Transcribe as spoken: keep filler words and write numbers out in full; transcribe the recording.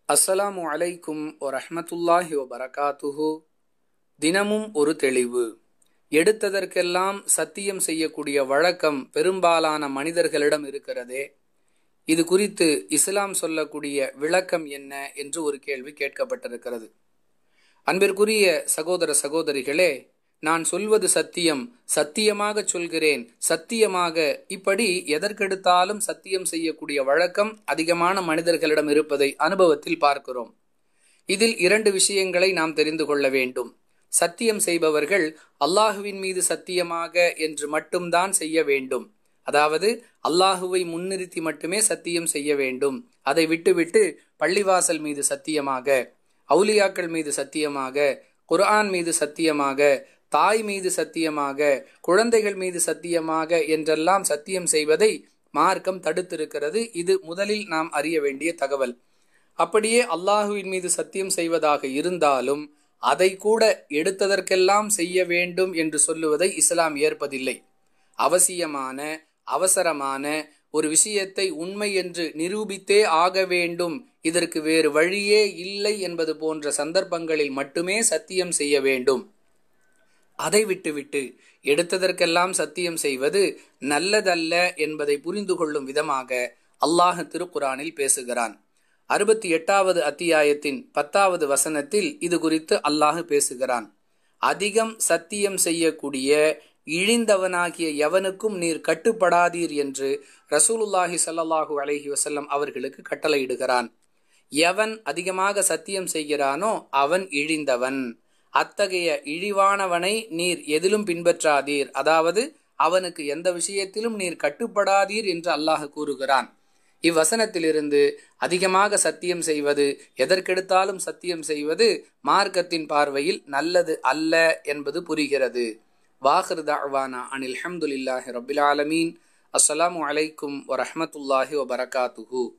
அஸ்ஸலாமு அலைக்கும் வரஹ்மத்துல்லாஹி வபரகாத்துஹு. தினமும் ஒரு தெளிவு. எடுத்ததற்கெல்லாம் சத்தியம் செய்யக்கூடிய வழக்கம் பெரும்பாலான மனிதர்களிடம் இருக்கிறதே, இது குறித்து இஸ்லாம் சொல்லக்கூடிய விளக்கம் என்ன என்று ஒரு கேள்வி கேட்கப்பட்டிருக்கிறது. அன்பிற்குரிய சகோதர சகோதரிகளே, நான் சொல்வது சத்தியம், சத்தியமாக சொல்கிறேன், சத்தியமாக, இப்படி எதற்கெடுத்தாலும் சத்தியம் செய்யக்கூடிய வழக்கம் அதிகமான மனிதர்களிடம் இருப்பதை அனுபவத்தில் பார்க்கிறோம். இதில் இரண்டு விஷயங்களை நாம் தெரிந்து கொள்ள வேண்டும். சத்தியம் செய்பவர்கள் அல்லாஹுவின் மீது சத்தியமாக என்று மட்டும்தான் செய்ய வேண்டும். அதாவது அல்லாஹுவை முன்னிறுத்தி மட்டுமே சத்தியம் செய்ய வேண்டும். அதை விட்டுவிட்டு பள்ளிவாசல் மீது சத்தியமாக, அவுலியாக்கள் மீது சத்தியமாக, குர்ஆன் மீது சத்தியமாக, தாய் மீது சத்தியமாக, குழந்தைகள் மீது சத்தியமாக என்றெல்லாம் சத்தியம் செய்வதை மார்க்கம் தடுத்திருக்கிறது. இது முதலில் நாம் அறிய வேண்டிய தகவல். அப்படியே அல்லாஹுவின் மீது சத்தியம் செய்வதாக இருந்தாலும் அதை கூட எடுத்ததற்கெல்லாம் செய்ய வேண்டும் என்று சொல்லுவதை இஸ்லாம் ஏற்பதில்லை. அவசியமான, அவசரமான ஒரு விஷயத்தை உண்மை என்று நிரூபித்தே ஆக வேண்டும், இதற்கு வேறு வழியே இல்லை என்பது போன்ற சந்தர்ப்பங்களில் மட்டுமே சத்தியம் செய்ய வேண்டும். அதை விட்டுவிட்டு எடுத்ததற்கெல்லாம் சத்தியம் செய்வது நல்லதல்ல என்பதை புரிந்து கொள்ளும் விதமாக அல்லாஹ் திருக்குரானில் பேசுகிறான். அறுபத்தி எட்டாவது அத்தியாயத்தின் பத்தாவது வசனத்தில் இது குறித்து அல்லாஹ் பேசுகிறான். அதிகம் சத்தியம் செய்யக்கூடிய இழிந்தவனாகிய எவனுக்கும் நீர் கட்டுப்படாதீர் என்று ரசூலுல்லாஹி ஸல்லல்லாஹு அலைஹி வஸல்லம் அவர்களுக்கு கட்டளையிடுகிறான். எவன் அதிகமாக சத்தியம் செய்கிறானோ அவன் இழிந்தவன். அத்தகைய இழிவானவனை நீர் எதிலும் பின்பற்றாதீர், அதாவது அவனுக்கு எந்த விஷயத்திலும் நீர் கட்டுப்படாதீர் என்று அல்லாஹ் கூறுகிறான். இவ்வசனத்திலிருந்து அதிகமாக சத்தியம் செய்வது, எதற்கெடுத்தாலும் சத்தியம் செய்வது மார்க்கத்தின் பார்வையில் நல்லது அல்ல என்பது புரிகிறது. வாஹிர் தஅவானா அனில் ஹம்துலில்லாஹி ரப்பில் ஆலமீன். அஸ்ஸலாமு அலைக்கும் வரஹ்மத்துல்லாஹி வபரகாத்துஹு.